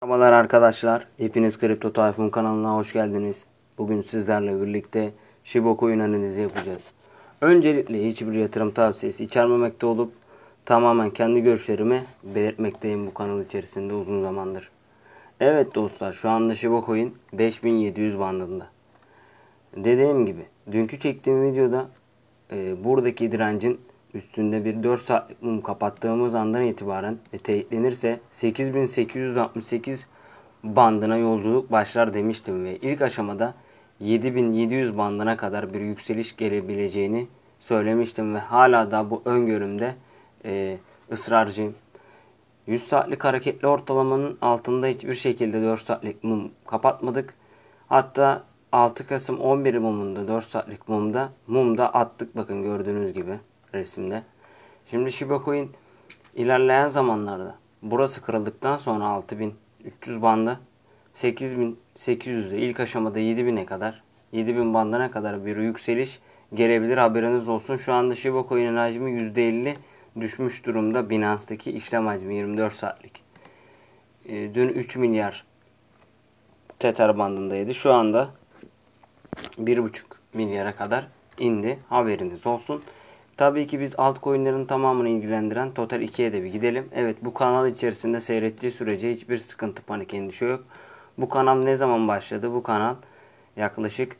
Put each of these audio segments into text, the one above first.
Merhabalar arkadaşlar. Hepiniz Kripto Tayfun kanalına hoş geldiniz. Bugün sizlerle birlikte Shiba Coin analizi yapacağız. Öncelikle hiçbir yatırım tavsiyesi içermemekte olup tamamen kendi görüşlerimi belirtmekteyim bu kanal içerisinde uzun zamandır. Evet dostlar, şu anda Shiba Coin 5700 bandında. Dediğim gibi dünkü çektiğim videoda buradaki direncin üstünde bir 4 saatlik mum kapattığımız andan itibaren teyitlenirse 8868 bandına yolculuk başlar demiştim ve ilk aşamada 7700 bandına kadar bir yükseliş gelebileceğini söylemiştim ve hala da bu öngörümde ısrarcıyım. 100 saatlik hareketli ortalamanın altında hiçbir şekilde 4 saatlik mum kapatmadık. Hatta 6 Kasım 11 mumunda 4 saatlik mumda attık, bakın gördüğünüz gibi resimde. Şimdi Shiba Coin ilerleyen zamanlarda burası kırıldıktan sonra 6300 bandı 8800'de ilk aşamada 7000 bandına kadar bir yükseliş gelebilir, haberiniz olsun. Şu anda Shiba Coin'in hacmi %50 düşmüş durumda. Binance'daki işlem hacmi 24 saatlik. Dün 3 milyar Tether bandındaydı. Şu anda 1,5 milyara kadar indi. Haberiniz olsun. Tabii ki biz altcoin'lerin tamamını ilgilendiren Total 2'ye de bir gidelim. Evet, bu kanal içerisinde seyrettiği sürece hiçbir sıkıntı, panik, endişe yok. Bu kanal ne zaman başladı? Bu kanal yaklaşık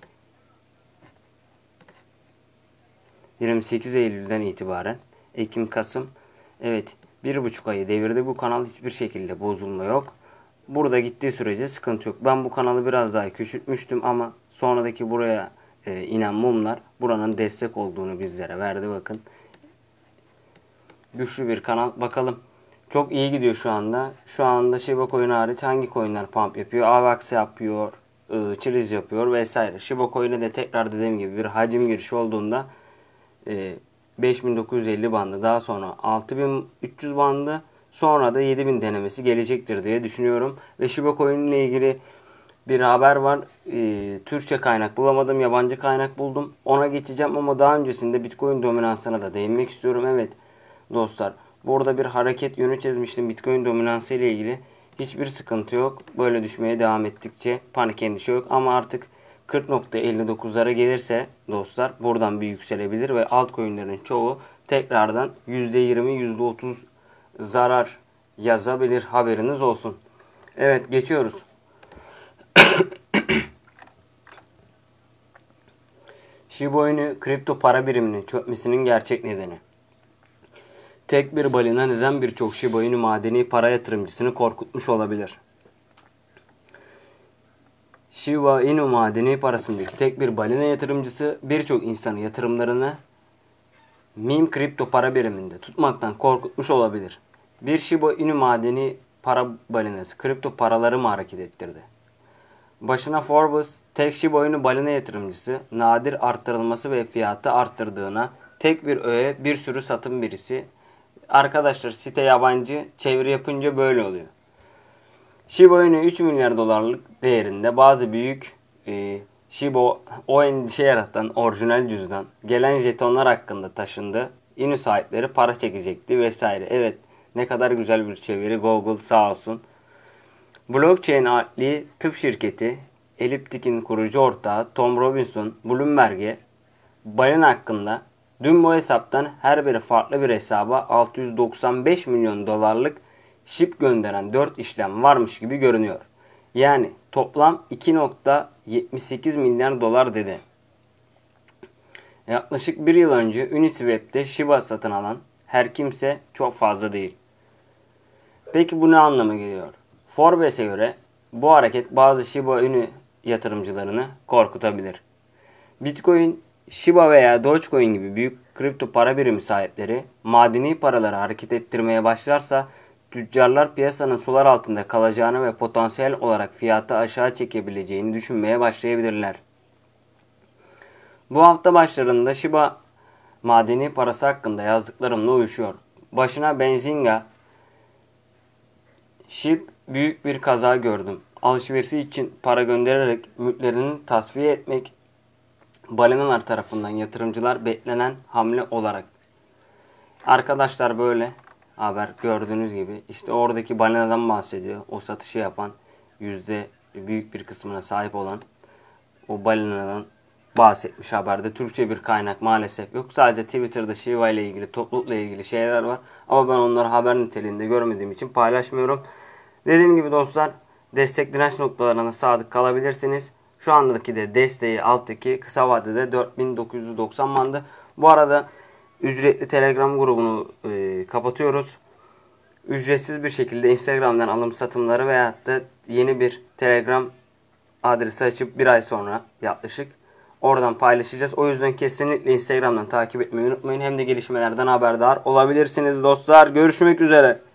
28 Eylül'den itibaren Ekim, Kasım, evet 1,5 ayı devirdi. Bu kanal hiçbir şekilde bozulma yok. Burada gittiği sürece sıkıntı yok. Ben bu kanalı biraz daha küçültmüştüm ama sonradaki buraya inen mumlar buranın destek olduğunu bizlere verdi. Bakın, güçlü bir kanal. Bakalım, çok iyi gidiyor şu anda. Şu anda Shiba Coin hariç hangi coinler pump yapıyor? AVAX yapıyor, Chiliz yapıyor vesaire. Shiba Coin'e de tekrar dediğim gibi bir hacim girişi olduğunda 5950 bandı, daha sonra 6300 bandı, sonra da 7000 denemesi gelecektir diye düşünüyorum. Ve Shiba Coin ile ilgili bir haber var. Türkçe kaynak bulamadım, yabancı kaynak buldum. Ona geçeceğim ama daha öncesinde Bitcoin dominansına da değinmek istiyorum. Evet dostlar, burada bir hareket yönü çizmiştim Bitcoin dominansı ile ilgili. Hiçbir sıkıntı yok. Böyle düşmeye devam ettikçe panik, endişe yok. Ama artık 40.59'lara gelirse dostlar buradan bir yükselebilir ve altcoin'lerin çoğu tekrardan %20, %30 zarar yazabilir, haberiniz olsun. Evet, geçiyoruz. Shiba Inu kripto para biriminin çökmesinin gerçek nedeni. Tek bir balina neden birçok Shiba Inu madeni para yatırımcısını korkutmuş olabilir? Shiba Inu madeni parasındaki tek bir balina yatırımcısı birçok insanı yatırımlarını meme kripto para biriminde tutmaktan korkutmuş olabilir. Bir Shiba Inu madeni para balinası kripto paraları mı hareket ettirdi? Başına Forbes, tek Shiba Inu balina yatırımcısı nadir arttırılması ve fiyatı arttırdığına tek bir öğe bir sürü satım birisi. Arkadaşlar, site yabancı, çeviri yapınca böyle oluyor. Shiba Inu 3 milyar dolarlık değerinde bazı büyük Shiba o endişe yaratan orijinal cüzdan gelen jetonlar hakkında taşındı. Inu sahipleri para çekecekti vesaire. Evet, ne kadar güzel bir çeviri, Google sağ olsun. Blockchain adli tıp şirketi Elliptic'in kurucu ortağı Tom Robinson Bloomberg'e balina hakkında dün bu hesaptan her biri farklı bir hesaba 695 milyon dolarlık SHIB gönderen 4 işlem varmış gibi görünüyor. Yani toplam 2,78 milyar dolar dedi. Yaklaşık bir yıl önce Uniswap'te Shiba satın alan her kimse çok fazla değil. Peki bu ne anlama geliyor? Forbes'e göre bu hareket bazı Shiba Inu yatırımcılarını korkutabilir. Bitcoin, Shiba veya Dogecoin gibi büyük kripto para birimi sahipleri madeni paraları hareket ettirmeye başlarsa tüccarlar piyasanın sular altında kalacağını ve potansiyel olarak fiyatı aşağı çekebileceğini düşünmeye başlayabilirler. Bu hafta başlarında Shiba madeni parası hakkında yazdıklarımla uyuşuyor. Başına Benzinga, SHIB büyük bir kaza gördüm. Alışverişi için para göndererek mülklerini tasfiye etmek balinalar tarafından yatırımcılar beklenen hamle olarak. Arkadaşlar böyle. haber gördüğünüz gibi. İşte oradaki balinadan bahsediyor. O satışı yapan, büyük bir kısmına sahip olan o balinadan bahsetmiş haberde. Türkçe bir kaynak maalesef yok. Sadece Twitter'da Shiba ile ilgili, toplulukla ilgili şeyler var. Ama ben onları haber niteliğinde görmediğim için paylaşmıyorum. Dediğim gibi dostlar, destek direnç noktalarına sadık kalabilirsiniz. Şu andaki de desteği alttaki kısa vadede 4990 bandı. Bu arada ücretli Telegram grubunu kapatıyoruz. Ücretsiz bir şekilde Instagram'dan alım satımları veyahut da yeni bir Telegram adresi açıp bir ay sonra yaklaşık oradan paylaşacağız. O yüzden kesinlikle Instagram'dan takip etmeyi unutmayın. Hem de gelişmelerden haberdar olabilirsiniz dostlar. Görüşmek üzere.